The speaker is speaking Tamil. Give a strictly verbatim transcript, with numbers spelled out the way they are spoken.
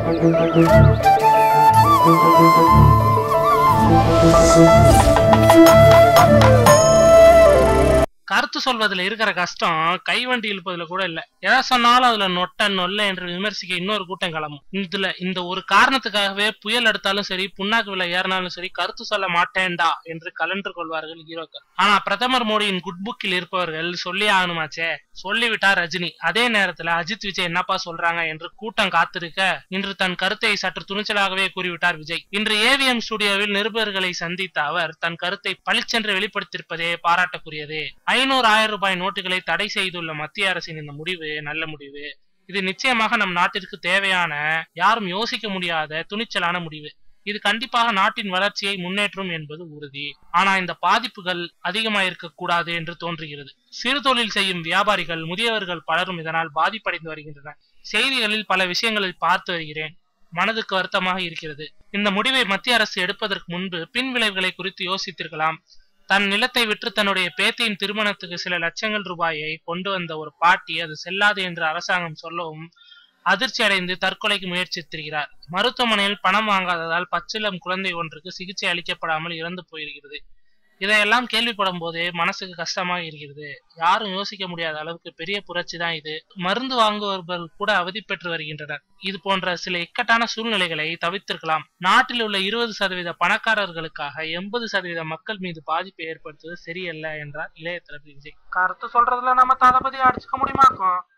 கருத்து சொல்வதில் இருக்கிற கஷ்டம் கைவண்டி இழுப்பதுல கூட இல்ல. எதை சொன்னாலும் அதுல நொட்ட நொல்ல என்று விமர்சிக்க இன்னொரு கூட்டம் கிளம்பும். இதுல இந்த ஒரு காரணத்துக்காகவே புயல் எடுத்தாலும் சரி, புண்ணாக்கு விலை ஏறினாலும் சரி, கருத்து சொல்ல மாட்டேன்டா என்று கலன்று கொள்வார்கள் ஹீரோக்கள். ஆனா பிரதமர் மோடியின் குட் புக்கில் இருப்பவர்கள் சொல்லி ஆகணுமாச்சே, சொல்லிவிட்டார் ரஜினி. அதே நேரத்துல அஜித் விஜய் என்னப்பா சொல்றாங்க என்று கூட்டம் காத்திருக்க இன்று தன் கருத்தை சற்று துணிச்சலாகவே கூறிவிட்டார் விஜய். இன்று ஏவிஎம் ஸ்டுடியோவில் நிருபர்களை சந்தித்த அவர் தன் கருத்தை பளிச்சென்று வெளிப்படுத்தியிருப்பதே பாராட்டக்குரியது. ஐநூறு ஆயிரம் ரூபாய் நோட்டுகளை தடை செய்துள்ள மத்திய அரசின் இந்த முடிவு நல்ல முடிவு. இது நிச்சயமாக நம் நாட்டிற்கு தேவையான, யாரும் யோசிக்க முடியாத துணிச்சலான முடிவு. இது கண்டிப்பாக நாட்டின் வளர்ச்சியை முன்னேற்றும் என்பது உறுதி. ஆனா இந்த பாதிப்புகள் அதிகமாயிருக்க கூடாது என்று தோன்றுகிறது. சிறு தொழில் செய்யும் வியாபாரிகள், முதியவர்கள் பலரும் இதனால் பாதிப்படைந்து வருகின்றனர். செய்திகளில் பல விஷயங்களை பார்த்து வருகிறேன். மனதுக்கு வருத்தமாக இருக்கிறது. இந்த முடிவை மத்திய அரசு எடுப்பதற்கு முன்பு பின் விளைவுகளை குறித்து யோசித்திருக்கலாம். தன் நிலத்தை விற்று தன்னுடைய பேத்தியின் திருமணத்துக்கு சில லட்சங்கள் ரூபாயை கொண்டு வந்த ஒரு பாட்டி அது செல்லாது என்று அரசாங்கம் சொல்லவும் அதிர்ச்சி அடைந்து தற்கொலைக்கு முயற்சித்திருக்கிறார். மருத்துவமனையில் பணம் வாங்காததால் பச்சிளம் குழந்தை ஒன்றுக்கு சிகிச்சை அளிக்கப்படாமல் இறந்து போயிருக்கிறது. இதையெல்லாம் கேள்விப்படும் போதே மனசுக்கு கஷ்டமாக இருக்கிறது. யாரும் யோசிக்க முடியாத அளவுக்கு பெரிய புரட்சி தான் இது. மருந்து வாங்குபவர்கள் கூட அவதி பெற்று வருகின்றனர். இது போன்ற சில இக்கட்டான சூழ்நிலைகளை தவிர்த்திருக்கலாம். நாட்டில் உள்ள இருபது சதவீத பணக்காரர்களுக்காக எண்பது சதவீத மக்கள் மீது பாதிப்பை ஏற்படுத்துவது சரியல்ல என்றார் இளைய தளபதி விஜய். கருத்து சொல்றதுல நம்ம தளபதி அடிச்சுக்க முடியுமாக்கும்?